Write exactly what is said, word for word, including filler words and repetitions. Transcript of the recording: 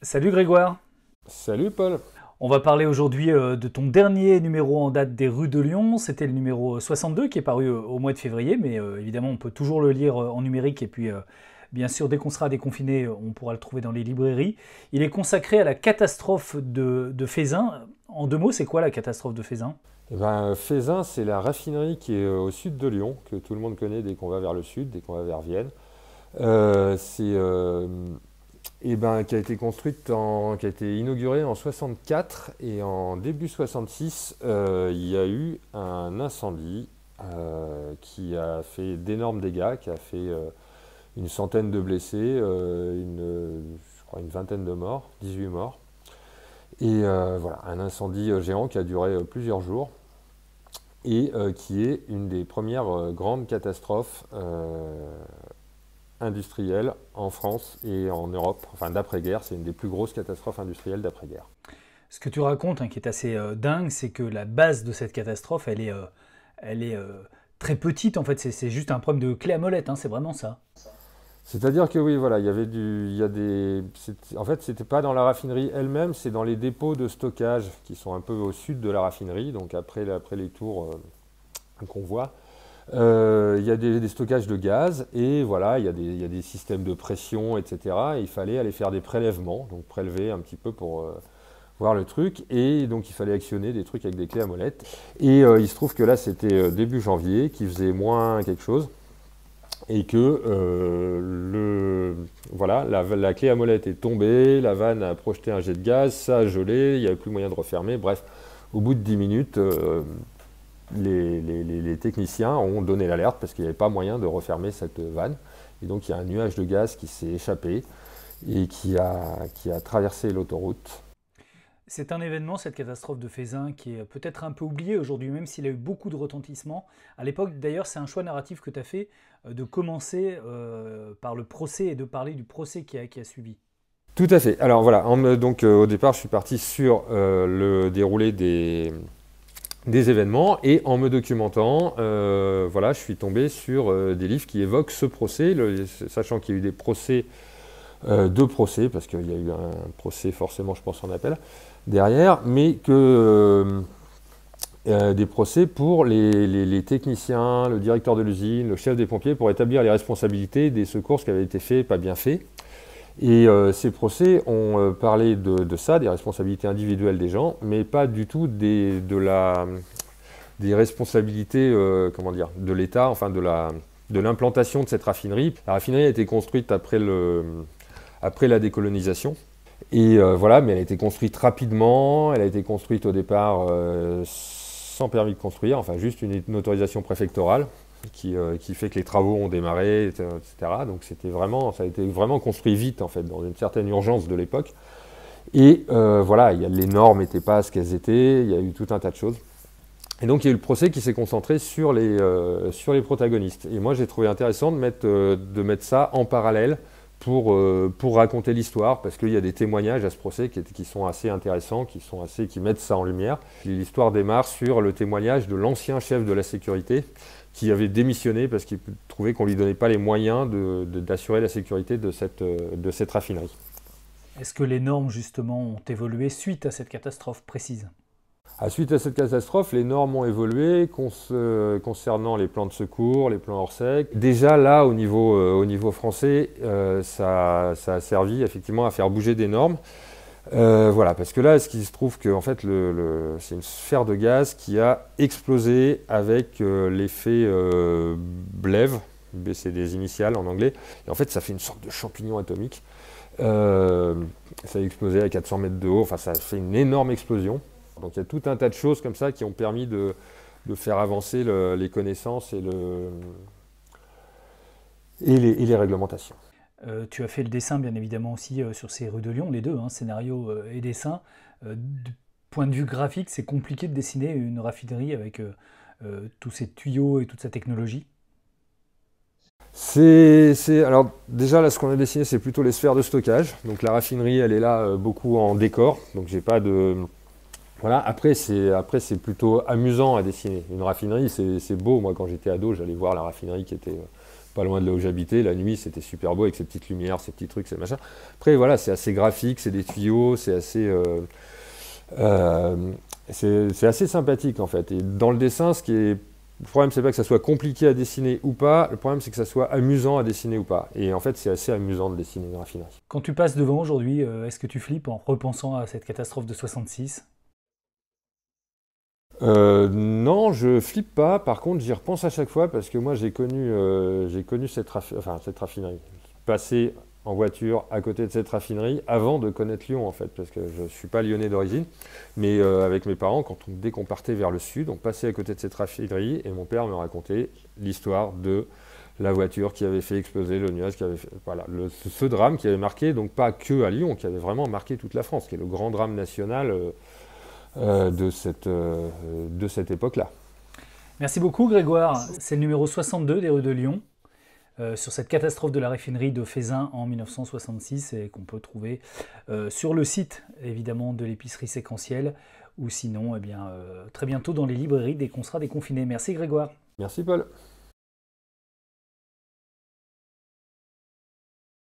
Salut Grégoire, Salut Paul. on va parler aujourd'hui euh, de ton dernier numéro en date des rues de Lyon. C'était le numéro soixante-deux qui est paru euh, au mois de février, mais euh, évidemment on peut toujours le lire euh, en numérique et puis euh, bien sûr dès qu'on sera déconfiné on pourra le trouver dans les librairies. Il est consacré à la catastrophe de, de Feyzin. En deux mots, c'est quoi la catastrophe de Feyzin? Eh ben, Feyzin, c'est la raffinerie qui est euh, au sud de Lyon, que tout le monde connaît dès qu'on va vers le sud, dès qu'on va vers Vienne. Euh, c'est, euh, eh ben, qui a été construite, en, qui a été inaugurée en soixante-quatre et en début soixante-six, euh, il y a eu un incendie euh, qui a fait d'énormes dégâts, qui a fait euh, une centaine de blessés, euh, une, je crois une vingtaine de morts, dix-huit morts. Et euh, voilà, un incendie euh, géant qui a duré euh, plusieurs jours et euh, qui est une des premières euh, grandes catastrophes euh, industrielles en France et en Europe. Enfin, d'après-guerre, c'est une des plus grosses catastrophes industrielles d'après-guerre. Ce que tu racontes, hein, qui est assez euh, dingue, c'est que la base de cette catastrophe, elle est, euh, elle est euh, très petite en fait, c'est c'est juste un problème de clé à molette, hein, c'est vraiment ça. C'est-à-dire que oui, voilà, il y avait du, il y a des, c'est- en fait, c'était pas dans la raffinerie elle-même, c'est dans les dépôts de stockage qui sont un peu au sud de la raffinerie, donc après, après les tours euh, qu'on voit. Euh, il y a des, des stockages de gaz et voilà, il y a des, il y a des systèmes de pression, et cetera. Et il fallait aller faire des prélèvements, donc prélever un petit peu pour euh, voir le truc. Et donc il fallait actionner des trucs avec des clés à molette. Et euh, il se trouve que là, c'était euh, début janvier, qu'il faisait moins quelque chose. Et que euh, le, voilà, la, la clé à molette est tombée, la vanne a projeté un jet de gaz, ça a gelé, il n'y avait plus moyen de refermer. Bref, au bout de dix minutes, euh, les, les- les- les techniciens ont donné l'alerte parce qu'il n'y avait pas moyen de refermer cette vanne. Et donc il y a un nuage de gaz qui s'est échappé et qui a, qui a traversé l'autoroute. C'est un événement, cette catastrophe de Feyzin, qui est peut-être un peu oublié aujourd'hui, même s'il a eu beaucoup de retentissement. À l'époque, d'ailleurs, c'est un choix narratif que tu as fait euh, de commencer euh, par le procès et de parler du procès qui a, qui a suivi. Tout à fait. Alors voilà, en me- donc euh, au départ, je suis parti sur euh, le déroulé des, des événements et en me documentant, euh, voilà, je suis tombé sur euh, des livres qui évoquent ce procès, le- sachant qu'il y a eu des procès, euh, deux procès, parce qu'il y a eu un procès forcément, je pense, en appel derrière, mais que euh, euh, des procès pour les, les- les techniciens, le directeur de l'usine, le chef des pompiers, pour établir les responsabilités des secours, ce qui avait été fait, pas bien fait. Et euh, ces procès ont euh, parlé de, de ça, des responsabilités individuelles des gens, mais pas du tout des, de la, des responsabilités, euh, comment dire, de l'État, enfin de la, de l'implantation de cette raffinerie. La raffinerie a été construite après, le, après la décolonisation. Et euh, voilà, mais elle a été construite rapidement, elle a été construite au départ euh, sans permis de construire, enfin juste une, une autorisation préfectorale qui, euh, qui fait que les travaux ont démarré, et cetera. Donc c'était vraiment, ça a été vraiment construit vite en fait, dans une certaine urgence de l'époque. Et euh, voilà, il y a, les normes n'étaient pas ce qu'elles étaient, il y a eu tout un tas de choses. Et donc il y a eu le procès qui s'est concentré sur les, euh, sur les protagonistes. Et moi j'ai trouvé intéressant de mettre, euh, de mettre ça en parallèle pour, euh, pour raconter l'histoire, parce qu'il y a des témoignages à ce procès qui, qui sont assez intéressants, qui, sont assez, qui mettent ça en lumière. L'histoire démarre sur le témoignage de l'ancien chef de la sécurité qui avait démissionné parce qu'il trouvait qu'on ne lui donnait pas les moyens de- de- d'assurer la sécurité de cette, euh, de cette raffinerie. Est-ce que les normes, justement, ont évolué suite à cette catastrophe précise? À suite à cette catastrophe, les normes ont évolué cons- euh, concernant les plans de secours, les plans hors sec. Déjà là, au niveau, euh, au niveau français, euh, ça, ça a servi effectivement à faire bouger des normes. Euh, voilà, parce que là, ce qui se trouve que en fait, le, le- c'est une sphère de gaz qui a explosé avec euh, l'effet euh, Bleve, B c'est des initiales en anglais, et en fait, ça fait une sorte de champignon atomique. Euh, Ça a explosé à quatre cents mètres de haut, enfin, ça a fait une énorme explosion. Donc, il y a tout un tas de choses comme ça qui ont permis de, de faire avancer le- les connaissances et, le, et, les, et les réglementations. Euh, tu as fait le dessin, bien évidemment, aussi euh, sur ces rues de Lyon, les deux, hein, scénario euh, et dessin. Euh, du point de vue graphique, c'est compliqué de dessiner une raffinerie avec euh, euh, tous ces tuyaux et toute sa technologie. C'est, c'est- alors déjà là ce qu'on a dessiné c'est plutôt les sphères de stockage. Donc la raffinerie elle est là euh, beaucoup en décor. Donc j'ai pas de, Voilà, après c'est après c'est plutôt amusant à dessiner. Une raffinerie, c'est beau. Moi, quand j'étais ado, j'allais voir la raffinerie qui était euh, pas loin de là où j'habitais. La nuit, c'était super beau avec ces petites lumières, ces petits trucs, ces machins. Après, voilà, c'est assez graphique, c'est des tuyaux, c'est assez euh, euh, c'est assez sympathique en fait. Et dans le dessin, ce qui est le problème, c'est pas que ça soit compliqué à dessiner ou pas. Le problème, c'est que ça soit amusant à dessiner ou pas. Et en fait, c'est assez amusant de dessiner une raffinerie. Quand tu passes devant aujourd'hui, euh, est-ce que tu flippes en repensant à cette catastrophe de soixante-six? Euh, non, je flippe pas. Par contre, j'y repense à chaque fois parce que moi, j'ai connu, euh, j'ai connu cette, raffi- enfin, cette raffinerie. Passer en voiture à côté de cette raffinerie avant de connaître Lyon, en fait, parce que je ne suis pas lyonnais d'origine. Mais euh, avec mes parents, quand on- dès qu'on partait vers le sud, on passait à côté de cette raffinerie et mon père me racontait l'histoire de la voiture qui avait fait exploser le nuage, qui avait fait, voilà, le- ce, ce drame qui avait marqué, donc pas que à Lyon, qui avait vraiment marqué toute la France, qui est le grand drame national. euh, euh, de cette, euh, de cette époque-là. Merci beaucoup Grégoire. C'est le numéro soixante-deux des rues de Lyon, euh, sur cette catastrophe de la raffinerie de Feyzin en mille neuf cent soixante-six et qu'on peut trouver euh, sur le site évidemment de l'épicerie séquentielle ou sinon eh bien, euh, très bientôt dans les librairies des Consrats déconfinés. Merci Grégoire. Merci Paul.